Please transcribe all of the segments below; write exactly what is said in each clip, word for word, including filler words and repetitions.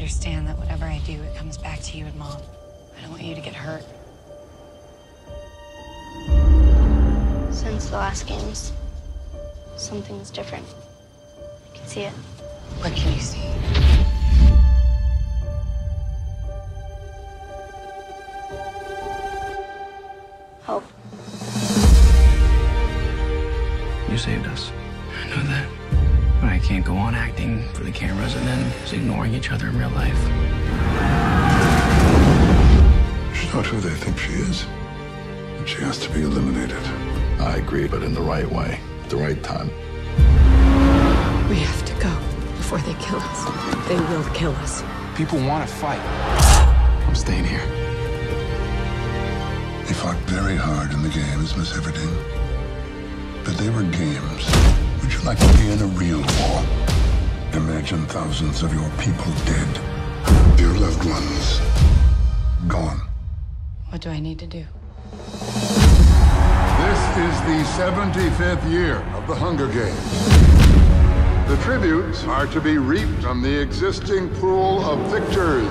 understand that whatever I do, it comes back to you and Mom. I don't want you to get hurt. Since the last games, something's different. I can see it. What can you see? Hope. You saved us. I know that. But I can't go on acting for the cameras and then just ignoring each other in real life. She's not who they think she is. And she has to be eliminated. I agree, but in the right way, at the right time. We have to go before they kill us. They will kill us. People want to fight. I'm staying here. They fought very hard in the games, Miss Everdeen. But they were games. Would you like to be in a real war? Imagine thousands of your people dead. Your loved ones gone. What do I need to do? This is the seventy-fifth year of the Hunger Games. The tributes are to be reaped from the existing pool of victors.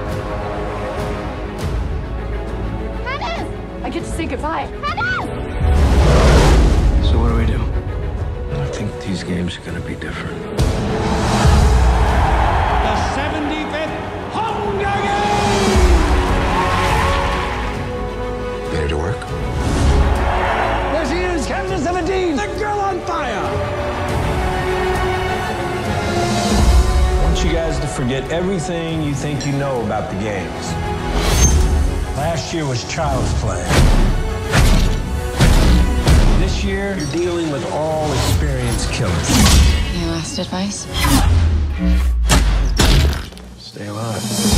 Katniss! I get to say goodbye. Katniss! So what do we do? I think these games are gonna be different. The seventy-fifth Hunger Games! Ready to work? There she is, Katniss Everdeen, the girl on fire! I want you guys to forget everything you think you know about the games. Last year was child's play. This year, you're dealing with all experienced killers. Any last advice? Stay alive.